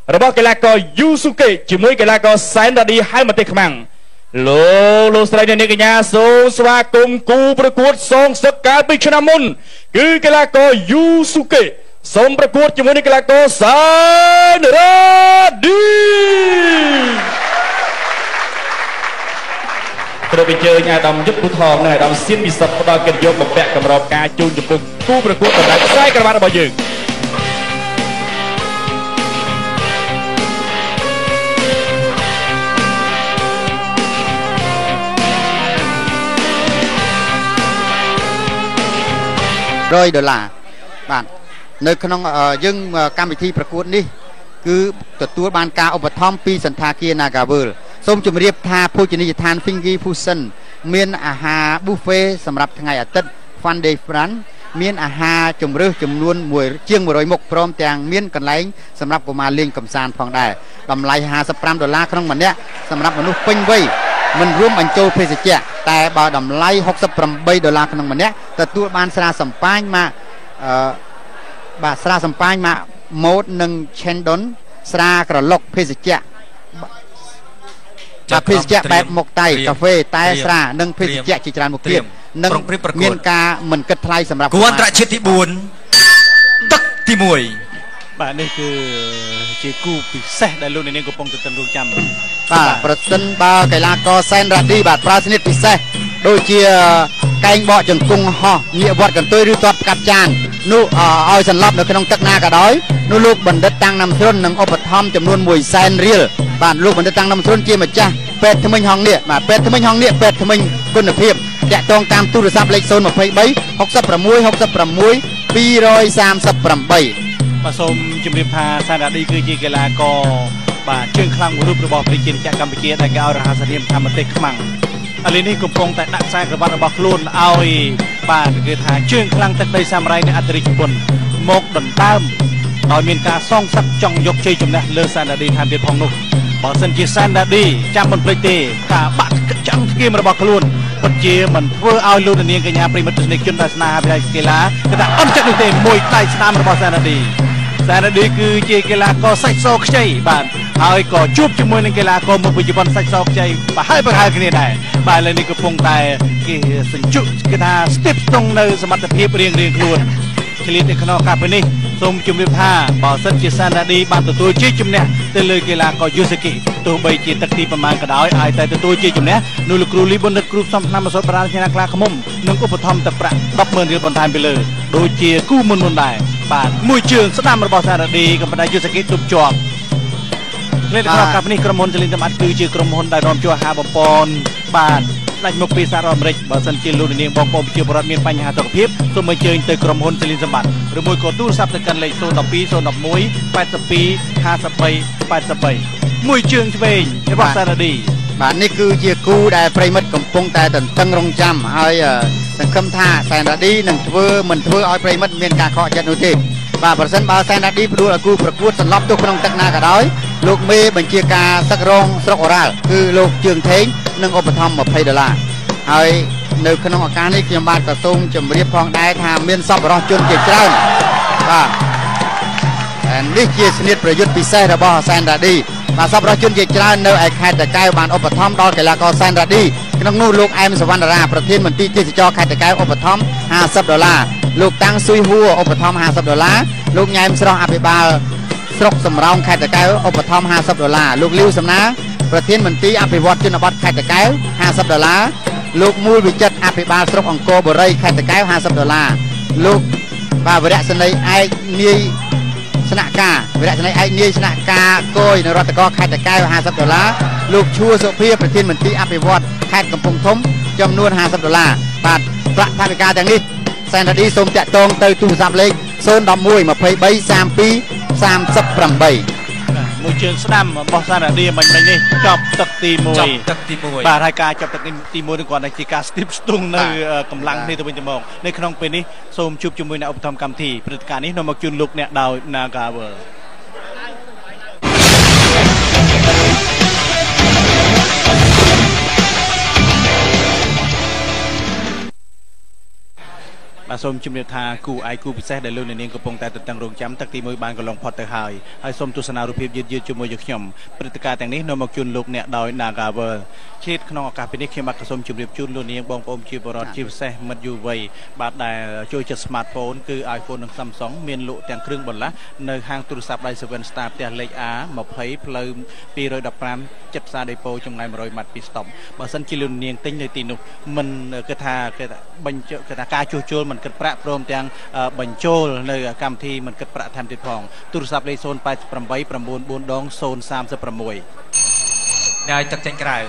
របស់កីឡាករយូស៊ូកេជាមួយកីឡាករសែនរ៉ាឌីហើយមកទេខ្មាំងលោកស្រីអ្នកកញ្ញាសូមស្វាគមន៍គូប្រកួតសងសឹកកាលពីឆ្នាំមុនគឺកីឡាករយូស៊ូកេសូមប្រកួតជាមួយនឹងកីឡាករសែនរ៉ាឌីត្រូវបញ្ជើញអាដាមយុទ្ធពុទ្ធថងនិងអាដាមសៀនពិសិដ្ឋផ្ដល់កិត្តិយសបំពាក់កម្របការជូនចំពោះគូប្រកួតបណ្ដាខ្សែក្រវ៉ាត់របស់យើង $100បាទនៅក្នុងយើងកម្មវិធីប្រកួតនេះគឺទទួលបានការឧបត្ថម្ភពីសន្តាគារ Nagavel សូមជម្រាបថាភោជនីយដ្ឋាន Fingy Fusion មានអាហារ buffet សម្រាប់ថ្ងៃអាទិត្យ Fun Day Fun មានអាហារជម្រើសចំនួនជាង100មុខព្រមទាំងមានកន្លែងសម្រាប់កុមារលេងកម្សាន្តផងដែរតម្លៃ$55ក្នុងម្នាក់សម្រាប់មនុស្សពេញវ័យមិនរួមបញ្ចូលភេសជ្ជៈតែបើតម្លៃ$68ក្នុងម្នាក់ទទួលបានស្រាសម្ប៉ាញមកបាទស្រាសម្ប៉ាញមកម៉ូតនិង Chendon ស្រាក្រឡុកភេសជ្ជៈភេសជ្ជៈបែបមុខតៃកាហ្វេតែស្រានិងភេសជ្ជៈជាច្រើនមុខទៀតនិងមានការមិនគិតថ្លៃសម្រាប់គូអន្តរជាតិទី4ទឹកទី1 បាទនេះគឺជាគូពិសេសដែលលោកនាងកំពុងទន្ទឹងរង់ចាំបាទប្រសិនបើកីឡាករសែនរ៉ាឌីបាទប្រើស្និតពិសេសដូចជាកែងបកជង្គង់ហោះងាកវត្តកន្ទុយឬទាត់ផ្កាត់ចាននោះឲ្យសន្លប់នៅក្នុងទឹកណាក៏ដោយនោះលោកបណ្ឌិតតាំងណាំស្រុននឹងឧបត្ថម្ភចំនួន$100,000បាទលោកបណ្ឌិតតាំងណាំស្រុនជាម្ចាស់ពេទ្យធ្មេញហងនៀកបាទពេទ្យធ្មេញហងនៀកពេទ្យធ្មេញគុណភាពតាក់ទងតាមទូរស័ព្ទលេខ023 66 66 238 បាទសូមជម្រាបថាសែនរ៉ាឌីគឺជាកីឡាករបាទជើងខ្លាំងមួយរូបរបស់ប្រជាជាតិកម្ពុជាដែលគេឲ្យរហស្សនាមថាប្រទេសខ្មាំងឥឡូវនេះកំពុងតែដាក់ខ្សែក្រវ៉ាត់របស់ខ្លួនឲ្យបាទគេថាជើងខ្លាំងទឹកដីសាមរ៉ៃនៃអន្តរិជពន្ធមកដណ្ដើមដោយមានការសងសឹកចង់យកជ័យជំនះលើសែនរ៉ាឌីថែមទៀតផងនោះបើសិនជាសែនរ៉ាឌីចាំមិនភ្លេចទេការបាក់ចាំងស្គីមរបស់ខ្លួនពិតជាមិនធ្វើឲ្យលោកនាងកញ្ញាប្រិមត្តទស្សនិកជនដែលស្នេហាវិស័យកីឡាគេថាអន់ចិត្តនោះទេមួយដៃស្នាមរបស់សែនរ៉ាឌីគឺជាកីឡាករសាច់សខ្ចីបាទហើយក៏ជួបជាមួយនឹងកីឡាករមកពីជប៉ុនសាច់សខ្ចីប្រហែលគ្នាដែរបាទឥឡូវនេះកំពុងតែគេសញ្ជុគេថាស្ទាបស្ទង់នៅសមត្ថភាពរៀងខ្លួនឆ្លៀតនៅក្នុងការពេលនេះសូមជម្រាបថាបើសិនជាសែនរ៉ាឌីបានទទួលជ័យជំនះទៅលើកីឡាករយូស៊ូគីទោះបីជាទឹកទីប្រមាណក៏ដោយឲ្យតែទទួលជ័យជំនះនោះលោកគ្រូលីប៊ុននិតគ្រូផ្សំឆ្នាំអសតប្រាជ្ញាខ្លាខ្មុំនិងឧបត្ថម្ភទឹកប្រាក់$10,000បន្ថែមពីលើដូចជាគូមុនដែរបាទមួយជើងស្ដាំរបស់សែនរ៉ាឌីក៏ប៉ុន្តែយូស៊ូគីទប់ជាប់នៅក្នុងកាលនេះក្រុមហ៊ុនចលិនសម្បត្តិគឺជាក្រុមហ៊ុនដែលនាំចូលអាហារបំពន់បាទដាច់មកពីសហរដ្ឋអាមេរិកបើសិនជាលោកនាងបងប្អូនប្រជាពលរដ្ឋមានបញ្ហាសុខភាពសូមអញ្ជើញទៅក្រុមហ៊ុនចលិនសម្បត្តិឬមួយក៏ទូរស័ព្ទទៅកាន់លេខ012 011 82 53 83មួយជើងឆ្វេងរបស់សែនរ៉ាឌីបាទនេះគឺជាគូដែលប្រិមិត្តកំពុងតែទន្ទឹងរង់ចាំហើយសង្ឃឹមថាសែនរ៉ាឌីនឹងមិនធ្វើឲ្យប្រិមិត្តមានការខកចិត្តនោះទេបាទប្រសិនបើសែនរ៉ាឌីផ្ដួលឲ្យគូប្រកួតសន្លប់ទុកក្នុងទឹកណាក៏ដោយលោកមេបញ្ជាការសឹករងស្រុកអូរ៉ាល់គឺលោកជើងថេងនឹងឧបត្ថម្ភ$20ហើយនៅក្នុងឱកាសនេះខ្ញុំបាទក៏សូមជម្រាបផងដែរថាមានសប្បុរសជនជាច្រើនបាទនេះជាស្និតប្រយុទ្ធពិសេសរបស់សែនរ៉ាឌីបាទសប្បុរសជនជាច្រើននៅឯខេត្តតាកែវបានឧបត្ថម្ភដល់កីឡាករសែនរ៉ាឌីក្នុងនោះលោកអែមសវណ្ណរាប្រធានមន្ទីរទេសចរខេត្តតាកែវឧបត្ថម្ភ$50លោកតាំងស៊ុយហួរឧបត្ថម្ភ$50លោកញ៉ែមស្រស់អភិបាលស្រុកសំរោងខេត្តតាកែវឧបត្ថម្ភ$50លោកលីវសំណាប្រធានមន្ទីរអភិវឌ្ឍជនបទខេត្តតាកែវ$50លោកមូលវិចិត្រអភិបាលស្រុកអង្គរបូរីខេត្តតាកែវ$50លោកបាទវរៈសេនីយ៍ឯកនាយស្នាក់ការវរៈសេនីយ៍ឯកនាយស្នាក់ការគយនៅរដ្ឋកោខេត្តតាកែវ$50លោកឈួរសុភាប្រធានមន្ទីរអភិវឌ្ឍខេត្តកំពង់ធំចំនួន$50បាទប្រាក់ថវិកាទាំងនេះសែនរ៉ាឌីសូមតាក់ទងទៅទូរស័ព្ទលេខ011 23 32 38 មួយជើងស្ដាំរបស់សែនរ៉ាឌីមិញនេះចប់ទឹកទី1បាទហើយការចប់ទឹកទី1នេះគាត់តែជាការស្ទាបស្ទង់នៅកម្លាំងនេះទៅវិញទៅមកនៅក្នុងពេលនេះសូមជួបជាមួយអ្នកឧបត្ថម្ភកម្មវិធីព្រឹត្តិការណ៍នេះនាំមកជូនលោកអ្នកដោយ Nagavel បាទសូមជម្រាបថាគូឯគូពិសេសដែលលោកនាងកំពុងតែទន្ទឹងរង់ចាំទឹកទី1បានកន្លងផុតទៅហើយសូមទស្សនារូបភាពយឺតជាមួយនឹងខ្ញុំព្រឹត្តិការណ៍ទាំងនេះនាំមកជូនលោកអ្នកដោយ Nagavel ឈេតក្នុងឱកាសពេលនេះខ្ញុំបាទក៏សូមជម្រាបជូនលោកនាងបងប្អូនជាបរិបទជាពិសេសមិត្តយុវវ័យបាទដែលចូលចិត្ត smartphone គឺ iPhone និង Samsung មានលក់ទាំងគ្រឿងបន្លាស់នៅហាងទូរស័ព្ទដៃ Seven Star ផ្ទះលេខ A20 ផ្លូវ215ចិត្តផ្សារដេប៉ូចម្ងាយ100ម៉ាត់ពីស្តុបបើសិនជាលោកនាងទិញនៅទីនោះមិនគេថាបញ្ចុះគេថាការជួសជុលមិនគិតប្រាក់ព្រមទាំងបញ្ចូលនៅកម្មវិធីមិនគិតប្រាក់ថែមទៀតផងទូរស័ព្ទលេខ088 944ដង036ហើយទឹកចេញក្រៅ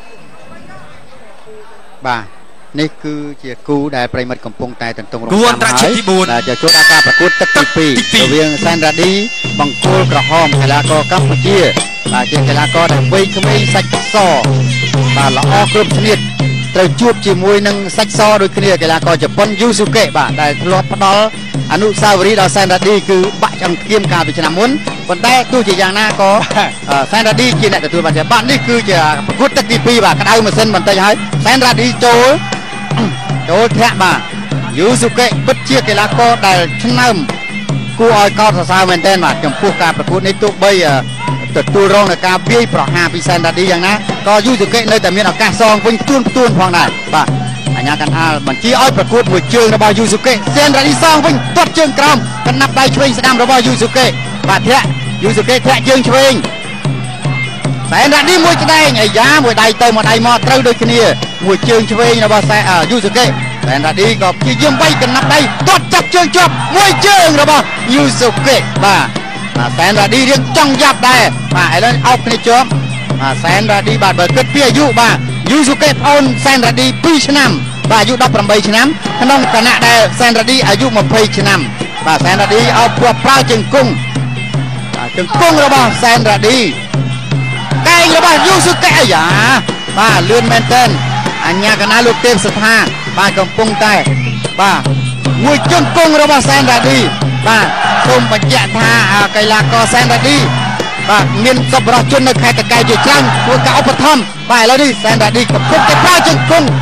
បាទនេះគឺជាគូដែលប្រិមិត្តកំពុងតែទន្ទឹងរង់ចាំហើយដែលចូលដល់ការប្រកួតទឹកទី2រវាងសែនរ៉ាឌីបង្គោលក្រហមកីឡាករកម្ពុជាបាទជាកីឡាករដែលវ័យក្មេងសាច់សបាទល្អគ្រប់ឈ្នាតត្រូវជួបជាមួយនឹងសាច់សដូចគ្នាកីឡាករជប៉ុនយូស៊ូកេបាទដែលធ្លាប់ផ្ដល់អនុស្សាវរីយ៍ដល់សែនរ៉ាឌីគឺបាក់ឆ្អឹងគៀមកាលពីឆ្នាំមុនប៉ុន្តែទោះជាយ៉ាងណាក៏សែនរ៉ាឌីជាអ្នកទទួលបានជ័យបាទនេះគឺជាប្រកួតទឹកទី2បាទក្តៅម៉ាស៊ីនបន្តិចហើយសែនរ៉ាឌីចូលធាក់បាទយូស៊ូកេពិតជាកីឡាករដែលឆ្នើមគួរឲ្យកោតសរសើរមែនទែនបាទចំពោះការប្រកួតនេះទោះបីទទួលរងនឹងការវាយប្រហារពីសែនរ៉ាឌីយ៉ាងណាក៏យូស៊ូកេនៅតែមានឱកាសសងវិញទួនផងដែរបាទអញ្ញាកណ្ដាលបញ្ជាឲ្យប្រកួតមួយជើងរបស់យូស៊ូកេសែនរ៉ាឌីសងវិញទាត់ជើងក្រោមកណ្ដាប់ដៃឆ្វេងស្ដាំរបស់យូស៊ូកេបាទធាក់យូស៊ូកេធាក់ជើងឆ្វេងសែនរ៉ាឌីមួយក្តែងអាយ៉ាមួយដៃទៅមួយដៃមកត្រូវដូចគ្នាមួយជើងឆ្វេងរបស់យូស៊ូកេសែនរ៉ាឌីក៏ព្យាយាមវាយកណ្ដាប់ដៃទាត់ចាប់ជើងជាប់មួយជើងរបស់យូស៊ូកេបាទសែនរ៉ាឌីរៀងចង់យ៉ាប់ដែរបាទឥឡូវអោបគ្នាជាប់សែនរ៉ាឌីបាទបើគិតពីអាយុបាទយូស៊ូកេប្អូនសែនរ៉ាឌី2ឆ្នាំបាទអាយុ18ឆ្នាំក្នុងគណៈដែលសែនរ៉ាឌីអាយុ20ឆ្នាំបាទសែនរ៉ាឌីអោបប្រើជង្គង់របស់សែនរ៉ាឌីកែងរបស់យូស៊ូកេអាយ៉ាបាទលឿនមែនទែនអញ្ញាកណាលោកទេពស្ថាបាទកំពុងតែបាទមួយជង្គង់របស់សែនរ៉ាឌីបាទសូមបញ្ជាក់ថាកីឡាករសែនរ៉ាឌីបាទមានសប្បុរសជននៅខេត្តតាកែវជាច្រើនធ្វើការឧបត្ថម្ភបាទឥឡូវនេះសែនរ៉ាឌីកំពុងតែប្រើជង្គង់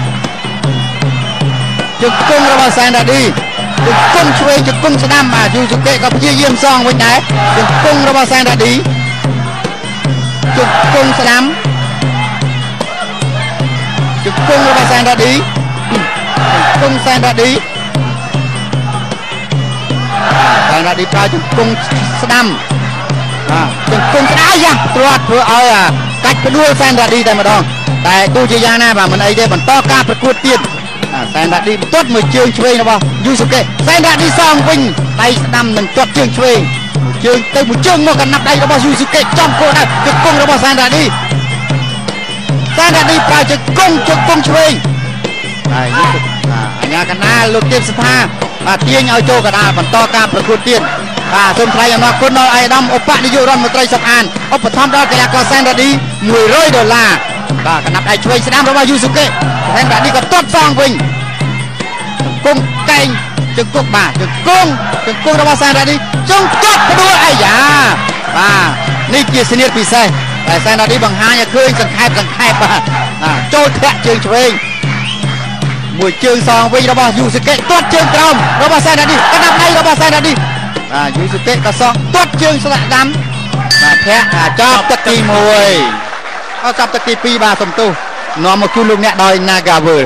របស់សែនរ៉ាឌីជង្គង់ឆ្វេងជង្គង់ស្ដាំបាទយូស៊ូកេក៏ព្យាយាមសងវិញដែរជង្គង់របស់សែនរ៉ាឌីជង្គង់ស្ដាំជង្គង់របស់សែនរ៉ាឌីជង្គង់សែនរ៉ាឌីប្រើជង្គង់ស្ដាំជង្គង់ស្ដាំយ៉ាទ្រាត់ធ្វើឲ្យកាច់ផ្ដួលសែនរ៉ាឌីតែម្ដងតែទោះជាយ៉ាងណាបាទមិនអីទេបន្តការប្រកួតទៀតសែនរ៉ាឌីបន្ទាត់មួយជើងឆ្វេងរបស់យូស៊ូកេសែនរ៉ាឌីសងវិញដៃស្ដាំនឹងទាត់ជើងឆ្វេងជើងទៅមួយជើងមកកណ្ដាប់ដៃរបស់យូស៊ូកេចំគោលដៅជង្គង់របស់សែនរ៉ាឌីប្រើជង្គង់ឆ្វេងហើយនេះអញ្ញាកណ្ដាលលោកទេពស្ថាបាទទាញឲ្យចូលកណ្ដាលបន្តការប្រកួតទៀតបាទសូមថ្លែងអំណរគុណដល់អាយដាមឧបនាយករដ្ឋមន្ត្រីសុខអានឧបត្ថម្ភដល់កីឡាករសែនរ៉ាឌី$100បាទកណ្ដាប់ដៃឆ្វេងស្ដាំរបស់យូស៊ូកេសែនរ៉ាឌីក៏ទាត់សងវិញជង្គង់កែងជង្គង់បាទជង្គង់របស់សែនរ៉ាឌីចង់ទាត់ផ្ដួលអាយ៉ាបាទនេះជាសញ្ញាពិសេសតែសែនរ៉ាឌីបង្ហាញឲ្យឃើញសង្ខេបបាទចូលធាក់ជើងឆ្វេងមួយជើងសងវិញរបស់យូស៊ូកេទាត់ជើងក្រោមរបស់សែនរ៉ាឌីកណ្ដាប់ដៃរបស់សែនរ៉ាឌីបាទយូស៊ូកេក៏សងទាត់ជើងស្លាក់ដាំបាទធាក់ចប់ទឹកទី1ចប់ទឹកទី2បាទសំទោសនាំមកជូនលោកអ្នកដោយ Nagavel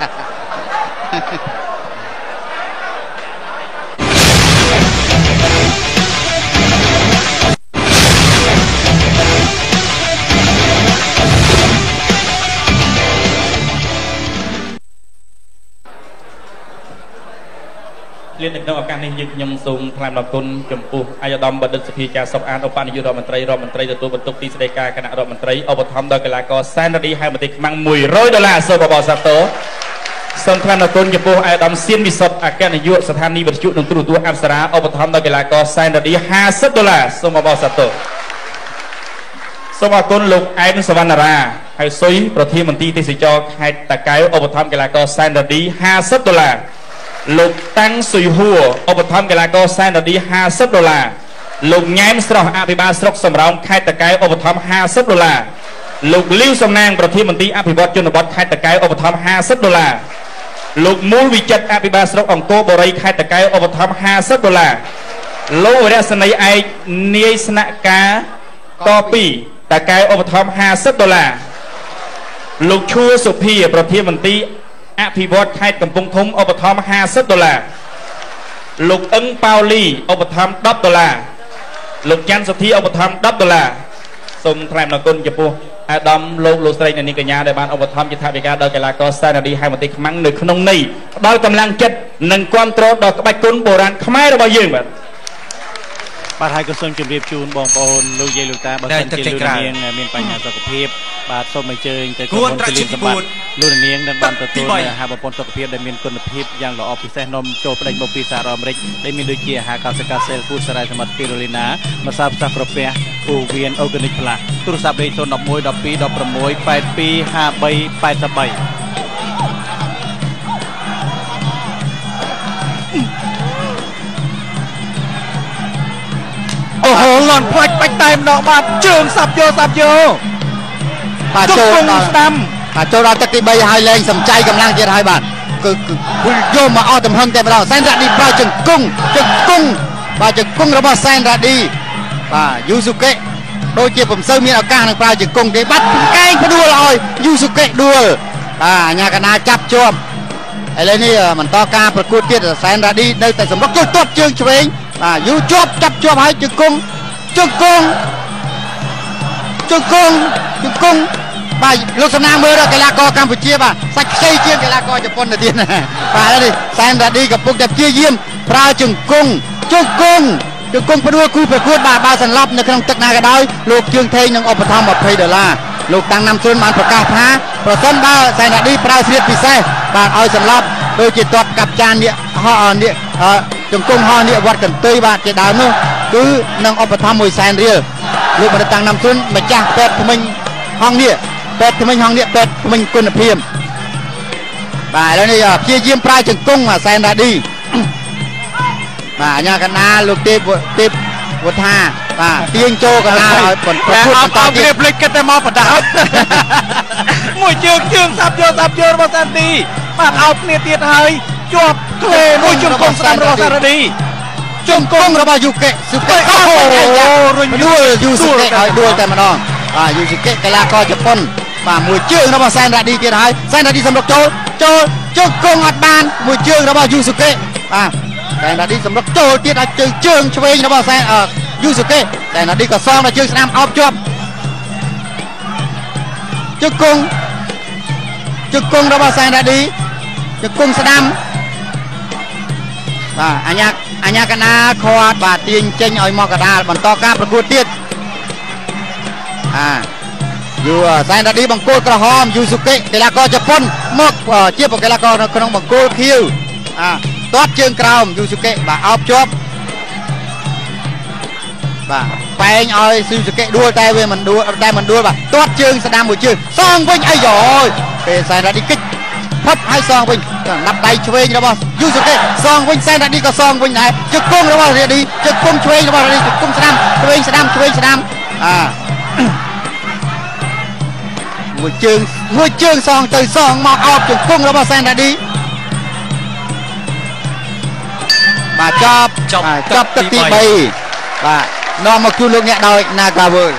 លៀននៅក្នុងឱកាសនេះយើងខ្ញុំសូមថ្លែងអំណរគុណចំពោះអាយដាមបណ្ឌិតសុភាចាសុខអានឧបនាយករដ្ឋមន្ត្រីទទួលបន្ទុកទីស្តីការគណៈរដ្ឋមន្ត្រីឧបត្ថម្ភដល់កីឡាករសែនរ៉ាឌីហៅប្រទេសខ្មាំង$100សូមបបសាទរសូមថ្លែងអំណរគុណចំពោះអាយដាមសៀនវិសុទ្ធអគ្គនាយកស្ថានីយ៍វិទ្យុនិងទូរទស្សន៍អប្សរាឧបត្ថម្ភដល់កីឡាករសែនរ៉ាឌី$50សូមបបសាទរសូមអរគុណលោកអែនសវណ្ណារាហើយសុយប្រធានមន្ត្រីទេសចរខេត្តតាកែវឧបត្ថម្ភកីឡាករសែនរ៉ាឌី$50លោកតាំងសុយហួរឧបត្ថម្ភកីឡាករសែនរ៉ាឌី$50លោកញ៉ែមស្រស់អភិបាលស្រុកសំរោងខេត្តតាកែវឧបត្ថម្ភ$50លោកលីវសំណាងប្រធានមន្ត្រីអភិវឌ្ឍជនបទខេត្តតាកែវឧបត្ថម្ភ$50 លោកមូលវិចិត្រអភិបាលស្រុកអង្គរបរិយខេត្តតាកែវឧបត្ថម្ភ$50លោកវរៈសនីឯកនាយស្នាក់ការក2តាកែវឧបត្ថម្ភ$50លោកឈួរសុភាប្រធានមន្ត្រីអភិវឌ្ឍខេត្តកំពង់ធំឧបត្ថម្ភ$50លោកអឹងប៉ាវលីឧបត្ថម្ភ$10លោកច័ន្ទសុធាឧបត្ថម្ភ$10សូមថ្លែងអំណរគុណចំពោះអាដាមលោកស្រីអ្នកនាងកញ្ញាដែលបានឧបត្ថម្ភជាថវិកាដល់កីឡាករសែនរាឌីហៅមន្ទីរខ្មាំងនៅក្នុងនេះផ្ដល់កម្លាំងចិត្តនិងគាំទ្រដល់ក្បាច់គុណបុរាណខ្មែររបស់យើងបាទហើយក៏សូមជម្រាបជូនបងប្អូនលោកយាយលោកតាបើសិនជាលោកនាងមានបញ្ហាសុខភាពបាទសូមអញ្ជើញទៅក្រុមហ៊ុនទលីនសម្បត្តិលោកនាងនឹងបានទទួលអាហារបំពេញសុខភាពដែលមានគុណភាពយ៉ាងល្អពិសេសនំចូលផ្ដេញមកពីសហរដ្ឋអាមេរិកដែលមានដូចជាអាហារកោសិកាសេលគូសារ៉ៃសម្បត្តិពីរូលីណាម្សៅផ្សះក្រពះពូវៀនអូហ្គានិកផ្លាស់ទូរស័ព្ទលេខ011 12 16 82 83អូហូលន់ផ្លាច់បាច់តែម្ដងបាទជើងសាប់យកបាទចូលដល់ស្ដាំបាទចូលដល់ទឹកទី3ហើយលែងសំចៃកម្លាំងទៀតហើយបាទគឺយកមកអស់ទំហឹងតែម្ដងសែនរ៉ាឌីប្រើជង្គង់បាទជង្គង់របស់សែនរ៉ាឌីបាទយូស៊ូកេដូចជាពុំសូវមានឱកាសនឹងប្រើជង្គង់ទេបាត់កែងផ្ដួលឲ្យយូស៊ូកេដួលបាទអាញាកណាចាប់ជាប់ឥឡូវនេះបន្តការប្រកួតទៀតសែនរ៉ាឌីនៅតែសម្រុកចូលទាត់ជើងឆ្វេងបាទយូចាប់ហើយជង្គង់បាទលោកសំណាងមើលកីឡាករកម្ពុជាបាទសាច់ខ្ចីជាងកីឡាករជប៉ុនទៅទៀតបាទនេះសែនរ៉ាឌីកំពុងតែព្យាយាមប្រើជង្គង់ផ្ដួលគូប្រកួតបាទបើសន្លប់នៅក្នុងទឹកណាក៏ដោយលោកជើងថេងនឹងឧបត្ថម្ភ$20លោកតាំងណាំស៊ុនបានប្រកាសថាប្រសិនបើសែនរ៉ាឌីប្រើស្រៀតពិសេសបាទឲ្យសន្លប់ដូចជាទាត់កាប់ចាននេះជង្គង់ហោះនេះវត្តកន្ទុយបាទជាដើមនោះគឺនឹងឧបត្ថម្ភ$100,000លោកបានតាំងណាំស៊ុនម្ចាស់ពេទ្យថ្មិញហងនេះពេទ្យថ្មិញគុណភាពបាទឥឡូវនេះព្យាយាមប្រើជង្គង់សែនរ៉ាឌីបាទអាញាកណាលោកទេពវុធាបាទទាញចូលកណាឲ្យប្រកួតបន្តទៀតភ្លេចគិតតែមកបដោតមួយជើងសាប់យករបស់សាន់ទីបាទអោបគ្នាទៀតហើយជាប់ក្លេមួយជង្គង់ស្ដាំរបស់សែនរ៉ាឌីជង្គង់របស់យូកេស៊ូកេអូរុញដួលយូស៊ូកេឲ្យដួលតែម្ដងបាទយូស៊ូកេកីឡាករជប៉ុនបាទមួយជើងរបស់សែនរ៉ាឌីទៀតហើយសែនរ៉ាឌីសម្រុកចូលជង្គង់អត់បានមួយជើងរបស់យូស៊ូកេបាទសែនរ៉ាឌីសម្រុកចូលទៀតឲ្យជើងឆ្វេងរបស់យូស៊ូកេសែនរ៉ាឌីក៏សងដល់ជើងស្ដាំអោបជាប់ជង្គង់របស់សែនរ៉ាឌីជង្គង់ស្ដាំបាទអញ្ញាកណាខាត់បាទទាញចេញឲ្យមកកដាលបន្តការប្រកួតទៀតយូសែនរ៉ាឌីបង្គោលក្រហមយូស៊ូកេកីឡាករជប៉ុនមកជាកីឡាករនៅក្នុងបង្គោលខៀវទាត់ជើងក្រោមយូស៊ូកេបាទអោបជាប់បាទបែងឲ្យស៊ូស៊ូកេដួលតែវាមិនដួលបាទទាត់ជើងស្ដាំមួយជើងសងវិញអីយ៉យពេលសែនរ៉ាឌីគិចផុតឲ្យសងវិញណាប់ដៃឆ្វេងរបស់យូស៊ូកេសងវិញសែនរ៉ាឌីក៏សងវិញដែរជង្គង់របស់រ៉ាឌីជង្គង់ឆ្វេងរបស់រ៉ាឌីជង្គង់ស្ដាំឆ្វេងស្ដាំមួយជើងសងទៅសងមកអោបជង្គង់របស់សែនរ៉ាឌីបាទចប់ទឹកទី3បាទនាំមកជូនលោកអ្នកដោយ Nagawal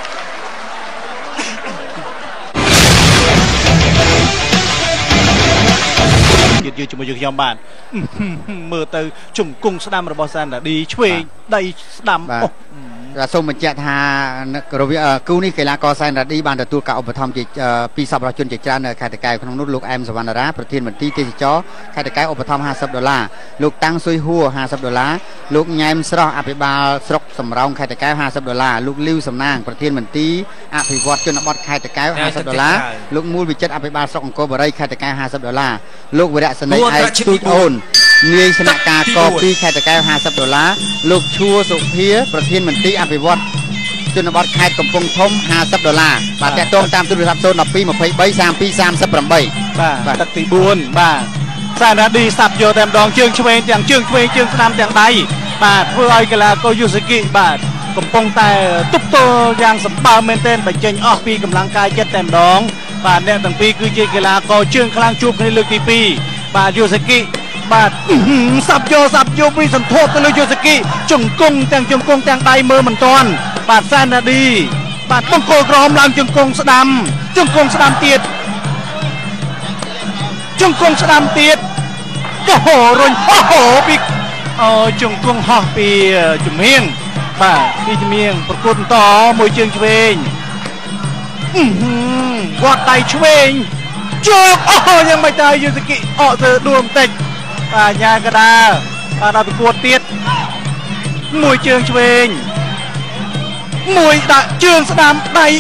យើងជាមួយយើងខ្ញុំបាទមើលទៅជង្គង់ស្ដាំរបស់សែនរ៉ាឌីឆ្វេងដៃស្ដាំសូមបញ្ជាក់ថារវាងគូនេះកីឡាករសែនរ៉ាឌីបានទទួលការឧបត្ថម្ភពីសប្បុរសជនជាច្រើននៅខេត្តតាកែវក្នុងនោះលោកអែមសវណ្ណារាប្រធានមន្ត្រីទេសចរខេត្តតាកែវឧបត្ថម្ភ$50លោកតាំងស៊ុយហួរ$50លោកញ៉ែមស្រស់អភិបាលស្រុកសំរោងខេត្តតាកែវ$50លោកលីវសំណាងប្រធានមន្ត្រីអភិវឌ្ឍជនបទខេត្តតាកែវ$50លោកមូលវិចិត្រអភិបាលស្រុកអង្គរបរិយខេត្តតាកែវ$50លោកវរៈសនីឯកទូចអូននាយស្នាក់ការក2ខេត្តតាកែវ$50លោកឈួរសុភាប្រធានមន្ត្រីអភិវឌ្ឍជនបទខេត្តកំពង់ធំ$50បាទតាក់ទងតាមទូរស័ព្ទ012 23 32 38 បាទទឹកទី4បាទសែនរ៉ាឌីសាប់យកតែម្ដងជើងឆ្វេងទាំងជើងឆ្វេងជើងស្ដាំទាំងដៃបាទធ្វើឲ្យកីឡាករយូស៊ូគីបាទកំពុងតែទប់ទល់យ៉ាងសម្បើមមែនទែនបញ្ចេញអស់ពីកម្លាំងកាយចិត្តតែម្ដងបាទអ្នកទាំងពីរគឺជាកីឡាករជើងខ្លាំងជួបគ្នាលើកទី2 បាទយូសាគីបាទសាប់យកវិសន្ធោទៅលើយូសាគីជង្គង់ទាំងដៃមើលមិនទាន់បាទសែនដាឌីបាទបង្គោលក្រហមឡើងជង្គង់ស្ដាំទៀតអូហូរុញអូហូពីជង្គង់ហោះពីជំនាញបាទពីជំនាញប្រកួតបន្តមួយជើងឆ្វេងវត្តដៃឆ្វេងជើងអូយ៉ាងមិនដែរយូសាគីអកទៅដួលបន្តិចបាទញ៉ាកដាបាទដល់ប្រកួតទៀតមួយជើងឆ្វេងមួយដាក់ជើងស្ដាំដៃ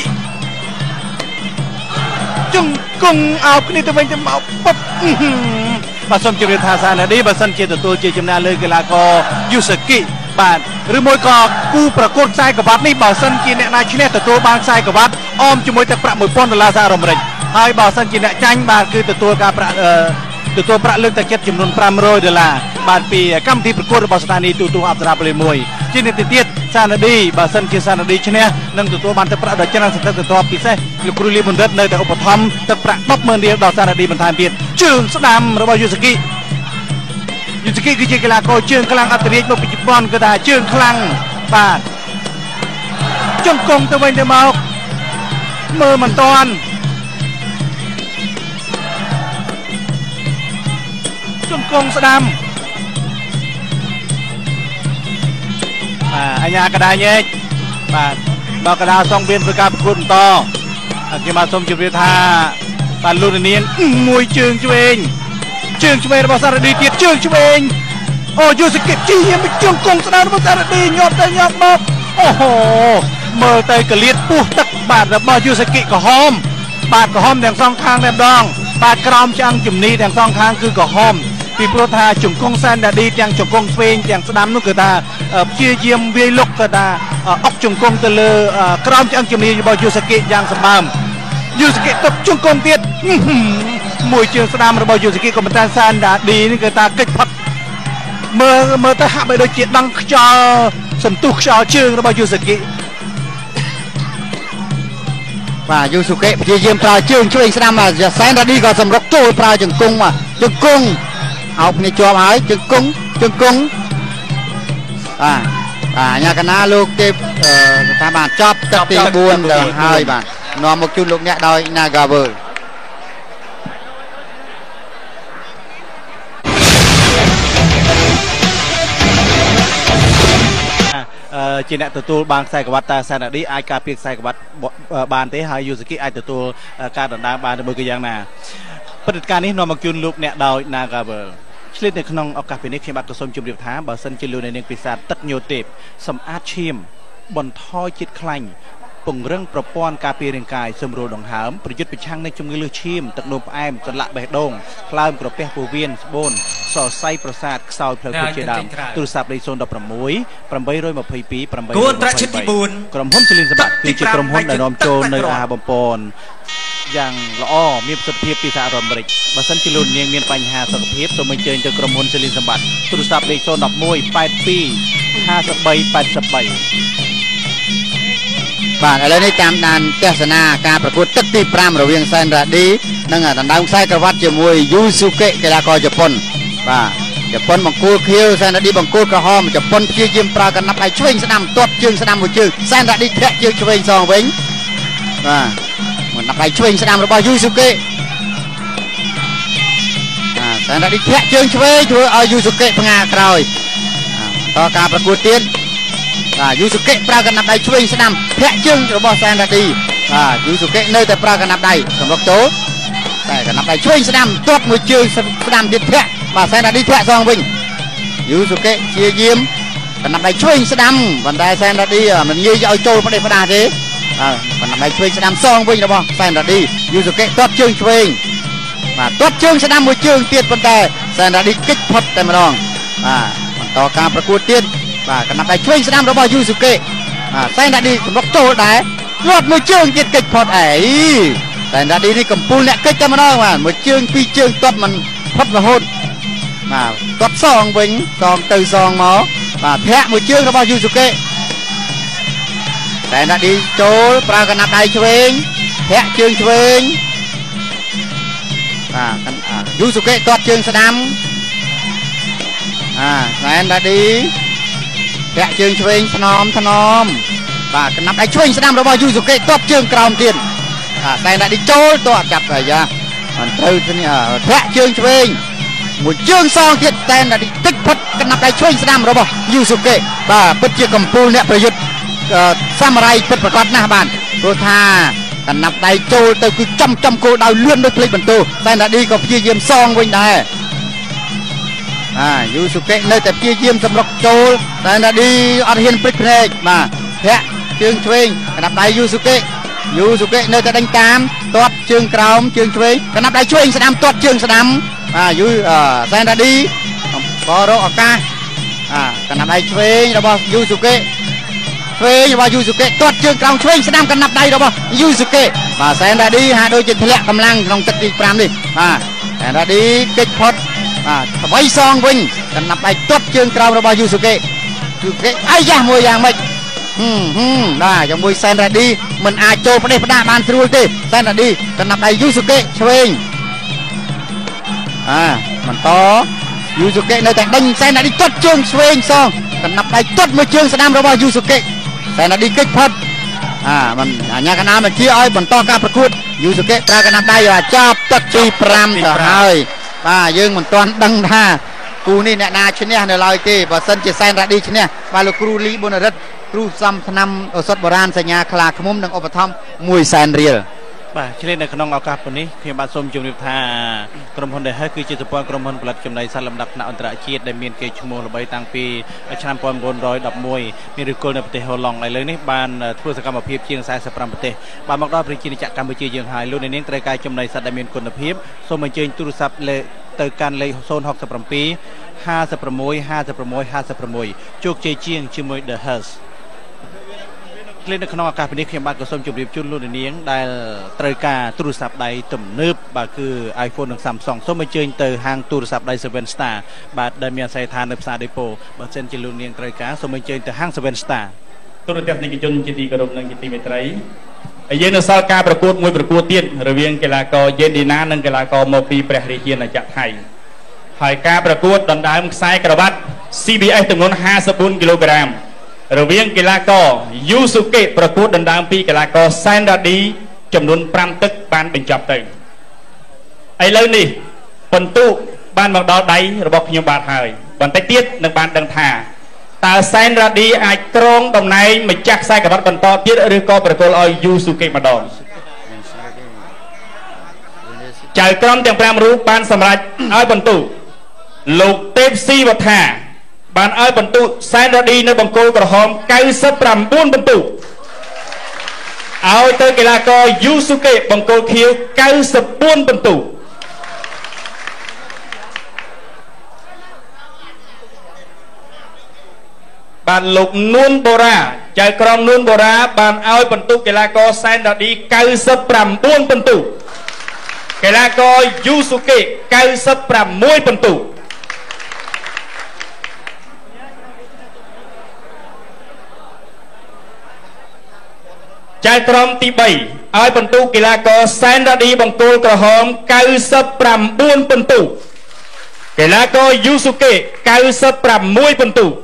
ជង្គង់អោបគ្នាទៅវិញទៅមកពុបបាទសូមជម្រាបថាសាណាឌីបើសិនជាទទួលជាចំណានលើកីឡាករយូសាគីបាទឬមួយក៏គូប្រកួតខ្សែក្រវ៉ាត់នេះបើសិនជាអ្នកណាឈ្នះទទួលបានខ្សែក្រវ៉ាត់អមជាមួយទឹកប្រាក់$1000សហរដ្ឋអាមេរិកហើយបើសិនជាអ្នកចាញ់បាទគឺទទួលប្រាក់លើកទឹកចិត្តចំនួន$500បាទពីកម្មវិធីប្រកួតរបស់ស្ថានីយ៍ទូអប្សរាពល1ជានេះទៅទៀតសាណាឌីបើសិនជាសាណាឌីឈ្នះនឹងទទួលបានទឹកប្រាក់ដ៏ច្រើនសន្ធឹកសន្ធាប់ពិសេសលោកគ្រូលីបណ្ឌិតនៅតែឧបត្ថម្ភទឹកប្រាក់$100000ដល់សាណាឌីបន្ថែមទៀតជើងស្ដាំរបស់យូសាគីគឺជាកីឡាករជើងខ្លាំងអន្តរជាតិមកពីជប៉ុនគឺថាជើងខ្លាំងបាទជង្គង់ទៅវិញទៅមកមើលមិនតាន់ជង្គង់ស្ដាំបាទអញ្ញាកដាញែកបាទដល់កដាសងវៀនធ្វើការប្រកួតបន្តខ្ញុំបាទសូមជម្រាបថាបាទលោកនាងមួយជើងឆ្វេងរបស់សារឌីទៀតជើងឆ្វេងអូយូសាគីជីយាមជង្គង់ស្ដាំរបស់សារឌីញាប់មកអូហូមើលទៅកលៀតពោះទឹកបាទរបស់យូសាគីក្រហមបាទក្រហមទាំងសងខាងតែម្ដងបាទក្រោមឆ្អឹងជំនីទាំងសងខាងគឺក្រហមពីព្រោះថាជង្គង់សែនដាឌីទាំងជង្គង់ឆ្វេងទាំងស្ដាំនោះគឺថាព្យាយាមវាយលុកគឺថាអុកជង្គង់ទៅលើក្រោមឆ្អឹងជំនីរបស់យូសាគីយ៉ាងសម្បើមយូសាគីទុកជង្គង់ទៀតមួយជើងស្ដាំរបស់យូសាគីក៏មិនតែសែនដាឌីនេះគឺថាកិច្ចផុតមើលទៅហាក់បីដូចជាដង្ខ្យល់សន្ទុះខ្យល់ជើងរបស់យូសាគីបាទយូស៊ូកេព្យាយាមប្រើជើងឆ្វេងស្ដាំសែនដាឌីក៏សម្រុកចូលប្រើជង្គង់អោបគ្នាជាប់ហើយជង្គង់បាទអាញាកណាលោកទេពថាបានចប់ទឹកទី4ទៅហើយបាទនាំមកជូនលោកអ្នកដោយ Nagavel ជាអ្នកទទួលបានខ្សែក្រវ៉ាត់តាសាណាឌីអាចការពារខ្សែក្រវ៉ាត់បានទេហើយយូសាគីអាចទទួលការដណ្ដើមបានទៅមួយគឺយ៉ាងណាព្រឹត្តិការណ៍នេះនាំមកជូនលោកអ្នកដោយ Nagavel ឆ្លៀតនៅក្នុងឱកាសពេលនេះខ្ញុំបាទក៏សូមជម្រាបថាបើសិនជាលោកនាងពិសាទឹកញូទេពសម្អាតឈាមបន្ថយជាតិខ្លាញ់ពង្រឹងប្រព័ន្ធការពាររាងកាយសម្រួលដង្ហើមប្រយុទ្ធប្រឆាំងនឹងជំងឺលើសឈាមទឹកនោមផ្អែមសន្លាក់បេះដូងក្លើមក្រពះពោះវៀនស្បូនសរសៃប្រសាទខ្សោយផ្លូវចិត្តជាដើមទូរស័ព្ទលេខ016 822 823ក្រុមហ៊ុនចលិនសម្បត្តិគឺជាក្រុមហ៊ុនដែលនាំចូលនៅអាហារបំពន់យ៉ាងល្អមានប្រសិទ្ធភាពពីសហរដ្ឋអាមេរិកបើសិនជាលោកនាងមានបញ្ហាសុខភាពសូមអញ្ជើញទៅក្រុមហ៊ុនចលិនសម្បត្តិទូរស័ព្ទលេខ011 82 53 បាទឥឡូវនេះតាមដានទស្សនាការប្រកួតទឹកទី5រវាងសែនរ៉ាឌីនិងដណ្ដើមខ្សែក្រវ៉ាត់ជាមួយយូស៊ូកេកីឡាករជប៉ុនបាទជប៉ុនបង្គោលខៀវសែនរ៉ាឌីបង្គោលក្រហមជប៉ុនព្យាយាមប្រើកណ្ដាប់ដៃឆ្វេងស្ដាំទាត់ជើងស្ដាំមួយជើងសែនរ៉ាឌីធាក់ជើងឆ្វេងសងវិញបាទកណ្ដាប់ដៃឆ្វេងស្ដាំរបស់យូស៊ូកេសែនរ៉ាឌីធាក់ជើងឆ្វេងធ្វើឲ្យយូស៊ូកេផ្ងាក្រោយតការប្រកួតទៀតបាទយូស៊ូកេប្រើកណ្ដាប់ដៃឆ្វេងស្ដាំធាក់ជើងរបស់សែនរ៉ាឌីបាទយូស៊ូកេនៅតែប្រើកណ្ដាប់ដៃសម្រុកចូលតែកណ្ដាប់ដៃឆ្វេងស្ដាំទាត់មួយជើងស្ដាំទៀតធាក់បាទសែនរ៉ាឌីធាក់សងវិញយូស៊ូកេព្យាយាមកណ្ដាប់ដៃឆ្វេងស្ដាំប៉ុន្តែសែនរ៉ាឌីមិនងាយឲ្យចូលផ្ដេសផ្ដាសទេកណ្ដាប់ដៃឆ្វេងស្ដាំសងវិញរបស់សែនរ៉ាឌីយូស៊ូកេទាត់ជើងឆ្វេងបាទទាត់ជើងស្ដាំមួយជើងទៀតប៉ុន្តែសែនរ៉ាឌីគេចផុតតែម្ដងបាទបន្តការប្រកួតទៀតបាទកណ្ដាប់ដៃឆ្វេងស្ដាំរបស់យូស៊ូកេសែនរ៉ាឌីសម្រុកចូលដែរលាត់មួយជើងទៀតគេចផុតអីសែនរ៉ាឌីនេះកំពូលអ្នកគេចតែម្ដងបាទមួយជើងពីរជើងទាត់មិនផុតរហូតបាទទាត់សងវិញសងទៅសងមកបាទធាក់មួយជើងរបស់យូស៊ូកេសែនរ៉ាឌីចូលប្រើកណ្ដាប់ដៃឆ្វេងធាក់ជើងឆ្វេងបាទយូស៊ូកេទាត់ជើងស្ដាំសែនដាឌីធាក់ជើងឆ្វេងថ្នមបាទកណាប់ដៃឆ្វេងស្ដាំរបស់យូស៊ូកេទាត់ជើងក្រោមទៀតសែនដាឌីចូលទាត់ចាប់អាយ៉ាមិនត្រូវធាក់ជើងឆ្វេងមួយជើងសងទៀតសែនដាឌីតិចផុតកណាប់ដៃឆ្វេងស្ដាំរបស់យូស៊ូកេបាទពិតជាកំពូលអ្នកប្រយុទ្ធសាមរ៉ៃពិតប្រកបណាស់បាទព្រោះថាកណាប់ដៃចូលទៅគឺចំគោលដៅលឿនដូចភ្លេចបន្ទោសែនដាឌីក៏ព្យាយាមសងវិញដែរយូស៊ូកេនៅតែព្យាយាមសម្រុកចូលសែនដាឌីអត់ហ៊ានព្រិចភ្នែកបាទធាក់ជើងឆ្វេងកណាប់ដៃយូស៊ូកេនៅតែដេញតាមទាត់ជើងក្រោមជើងឆ្វេងកណាប់ដៃឆ្វេងស្ដាំទាត់ជើងស្ដាំសែនដាឌីក៏រកឱកាសកណាប់ដៃឆ្វេងរបស់យូស៊ូកេទាត់ជើងក្រោមឆ្វេងស្ដាំកណាប់ដៃរបស់យូស៊ូកេបាទសែនដាឌីហាក់ដូចជាធ្លាក់កម្លាំងក្នុងទឹកទី5នេះបាទសែនដាឌីគេចផុតថ្មីសងវិញកណាប់ដៃទាត់ជើងក្រោមរបស់យូស៊ូកេអាយ៉ាមួយយ៉ាងម៉េចបាទជាមួយសែនរ៉ាឌីមិនអាចចូលផ្ដេសផ្ដាសបានស្រួលទេសែនរ៉ាឌីកណាប់ដៃយូស៊ូកេឆ្វេងបន្តយូស៊ូកេនៅតែដេញសែនរ៉ាឌីទាត់ជើងឆ្វេងសងកណាប់ដៃទាត់មួយជើងស្ដាំរបស់យូស៊ូកេសែនរ៉ាឌីគេចផុតមិនអញ្ញាកណ្ដាលបញ្ជាឲ្យបន្តការប្រកួតយូស៊ូកេប្រើកណាប់ដៃចាប់ទឹកទី5ទៅហើយបាទយើងមិនទាន់ដឹងថាគូនេះអ្នកណាឈ្នះនៅឡើយទេបើសិនជាសែនរ៉ាឌីឈ្នះបាទលោកគ្រូលីប៊ុនរិទ្ធគ្រូសំឆ្នាំឱសថបុរាណសញ្ញាខ្លាឃ្មុំនិងឧបត្ថម្ភ1សែនរៀលបាទឆ្លៀននៅក្នុងឱកាសនេះខ្ញុំបាទសូមជម្រាបថាក្រុមហ៊ុន DHS គឺជាសម្ព័ន្ធក្រុមហ៊ុនផលិតចំណីសត្វលំដាប់ថ្នាក់អន្តរជាតិដែលមានកេរ្តិ៍ឈ្មោះល្បីតាំងពីឆ្នាំ1911មានឫសគល់នៅប្រទេសហូឡុងឥឡូវនេះបានធ្វើសកម្មភាពជាង45ប្រទេសបានមកដល់ប្រជាជាតិកម្ពុជាយើងហើយលោកនាងត្រូវការចំណីសត្វដែលមានគុណភាពសូមអញ្ជើញទូរស័ព្ទទៅកាន់លេខ067 56 ជោគជ័យជាងជាមួយ DHSក្លេននៅក្នុងឱកាសនេះខ្ញុំបាទក៏សូមជម្រាបជូនលោកនាងដែលត្រូវការទូរស័ព្ទដៃទំនើបបាទគឺ iPhone និង Samsung សូមអញ្ជើញទៅហាងទូរស័ព្ទដៃ Seven Star បាទដែលមានអាសយដ្ឋាននៅផ្សារដេប៉ូបើសិនជាលោកនាងត្រូវការសូមអញ្ជើញទៅហាង Seven Star ទូរទស្សនិកជនជាទីគោរពនិងជាទីមេត្រីហើយយើងនៅសល់ការប្រកួតមួយប្រកួតទៀតរវាងកីឡាករយេនឌីណានិងកីឡាករមកពីព្រះរាជាណាចក្រថៃហើយការប្រកួតដណ្ដើមខ្សែក្រវ៉ាត់ CBS ចំនួន54គីឡូក្រាមរវាងកីឡាករយូស៊ូកេប្រកួតដណ្ដើមពីកីឡាករសែនរ៉ាឌីចំនួន5ទឹកបានបញ្ចប់ទៅឥឡូវនេះពិន្ទុបានមកដល់ដៃរបស់ខ្ញុំបាទហើយបន្តិចទៀតនឹងបានដឹងថាតើសែនរ៉ាឌីអាចក្រងតំណែងម្ចាស់ខ្សែក្រវ៉ាត់បន្តទៀតឬក៏ប្រគល់ឲ្យយូស៊ូកេម្ដងចៅក្រមទាំង5រូបបានសម្រេចឲ្យបន្ទុលោកទេពស៊ីវត្ថាបានឲ្យបន្ទុសែនរ៉ាឌីនៅបង្គោលក្រហម99បន្ទុឲ្យទៅកីឡាករយូស៊ូកេបង្គោលខៀវ94បន្ទុបានលោកនួនបូរ៉ាចៅក្រមនួនបូរ៉ាបានឲ្យបន្ទុកីឡាករសែនរ៉ាឌី99បន្ទុកីឡាករយូស៊ូកេ96បន្ទុចៅក្រមទី3ឲ្យបន្ទុកីឡាករសែនរ៉ាឌីបង្គោលក្រហម99បន្ទុកីឡាករយូស៊ូកេ96បន្ទុ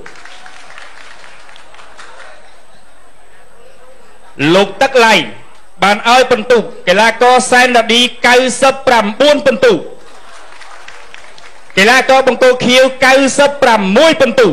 លោកទឹកឡៃបានឲ្យបន្ទុកកីឡាករសែនរ៉ាឌី99បន្ទុកីឡាករបង្គោលខៀវ96បន្ទុ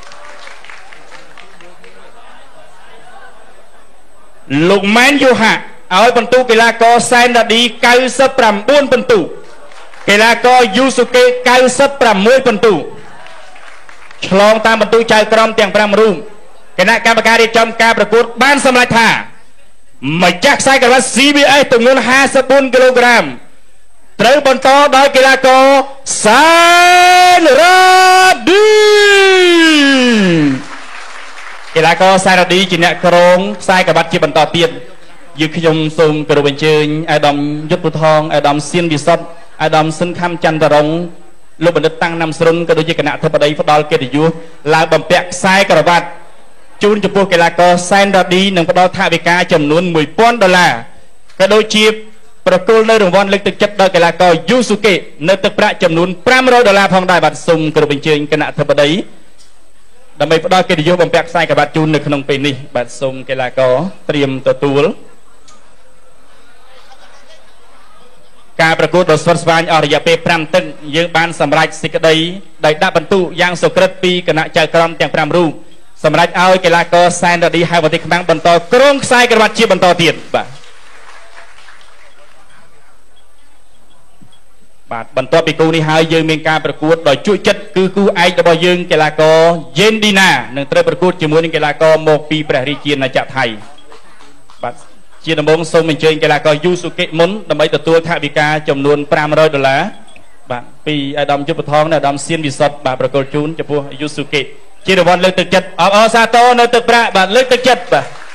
លោកម៉ែនយូហាឲ្យបន្ទុកកីឡាករសែនរ៉ាឌី99បន្ទុកីឡាករយូស៊ូកេ96បន្ទុឆ្លងតាមបន្ទុចៅក្រមទាំង5រូបគណៈកម្មការរៀបចំការប្រកួតបានសម្រេចថាម្ចាស់ខ្សែក្រវ៉ាត់ CBS ទម្ងន់54គីឡូក្រាមត្រូវបន្តដោយកីឡាករសែនរ៉ាឌីកីឡាករសែនរ៉ាឌីជាអ្នកក្រុងខ្សែក្រវ៉ាត់ជាបន្តទៀតយើងខ្ញុំសូមគោរពអញ្ជើញអាដាមយុទ្ធពុទ្ធងអាដាមសៀនវិសុទ្ធអាដាមសិនខំចន្ទរងលោកបណ្ឌិតតាំងណាំស្រុនក៏ដូចជាគណៈអធិបតីផ្ដាល់កិត្តិយសឡើងបំពាក់ខ្សែក្រវ៉ាត់ជូនចំពោះកីឡាករសែនរ៉ាឌីនិងផ្ដល់ថវិកាចំនួន$1000ក៏ដូចជាប្រគល់នៅរង្វាន់លើកទឹកចិត្តដល់កីឡាករយូស៊ូកេនៅទឹកប្រាក់ចំនួន$500ផងដែរបាទសូមគោរពអញ្ជើញគណៈអធិបតីដើម្បីផ្ដល់កិត្តិយសបំពាក់ខ្សែក្រវ៉ាត់ជូននៅក្នុងពេលនេះបាទសូមកីឡាករត្រៀមទទួលការប្រកួតដ៏ស្វិតស្វាញអស់រយៈពេល5ទឹកយើងបានសម្រេចសេចក្តីដោយដាក់បន្ទុកយ៉ាងសុក្រិតពីគណៈចៅក្រមទាំង5រូបសម្រេចឲ្យកីឡាករសែនរ៉ាឌីហៅប្រទេសខ្មាំងបន្តគ្រងខ្សែក្រវ៉ាត់ជាបន្តទៀតបាទបន្ទាប់ពីគូនេះហើយយើងមានការប្រកួតដោយជក់ចិត្តគឺគូឯករបស់យើងកីឡាករយេនឌីណានឹងត្រូវប្រកួតជាមួយនឹងកីឡាករមកពីព្រះរាជាណាចក្រថៃបាទជាដំបូងសូមអញ្ជើញកីឡាករយូស៊ូកេមុនដើម្បីទទួលថវិកាចំនួន$500បាទពីអាដាមយុបថងនិងអាដាមសៀនវិសុទ្ធបាទប្រកួតជូនចំពោះយូស៊ូកេជារង្វាន់លើកទឹកចិត្តអបអរសាទរនៅទឹកប្រាក់បាទលើកទឹកចិត្ត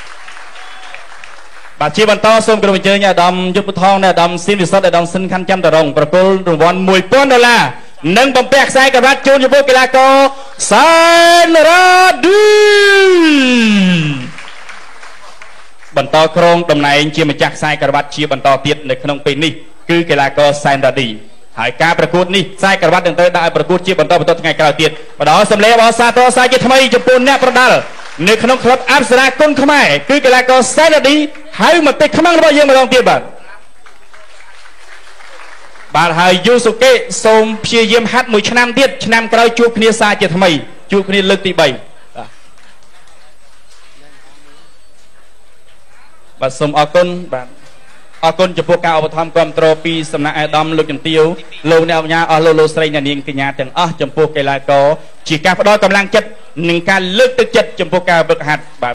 បាទជាបន្តសូមគោរពអញ្ជើញអាដាមយុបថងនិងអាដាមសៀនវិសុទ្ធអាដាមសិនខាន់ចាំតរងប្រកួតរង្វាន់$1000និងបំពាក់ខ្សែក្រវ៉ាត់ជូនចំពោះកីឡាករសែនរ៉ាឌីបន្តក្រុងតំណែងជាម្ចាស់ខ្សែក្រវ៉ាត់ជាបន្តទៀតនៅក្នុងពេលនេះគឺកីឡាករសែនរ៉ាឌីហើយការប្រកួតនេះខ្សែក្រវ៉ាត់នឹងត្រូវដាក់ឲ្យប្រកួតជាបន្តថ្ងៃក្រោយទៀតបដិសម្លេងអបអរសាទរសាជាថ្មីចំពោះអ្នកប្រដាល់នៅក្នុងក្លឹបអប្សរាគុណខ្មែរគឺកីឡាករសែនរ៉ាឌីហៅមកទេខ្មាំងរបស់យើងម្ដងទៀតបាទហើយយូស៊ូកេសូមព្យាយាមហាត់មួយឆ្នាំទៀតឆ្នាំក្រោយជួបគ្នាសាជាថ្មីជួបគ្នាលើកទី3បាទសូមអរគុណបាទអរគុណចំពោះការឧបត្ថម្ភគាំទ្រពីសំណាក់អាដាមលោកជំទាវលោកអ្នកអញ្ញាអស់លោកស្រីអ្នកនាងកញ្ញាទាំងអស់ចំពោះកីឡាករជាការផ្ដល់កម្លាំងចិត្តនិងការលើកទឹកចិត្តចំពោះការវឹកហាត់បាទ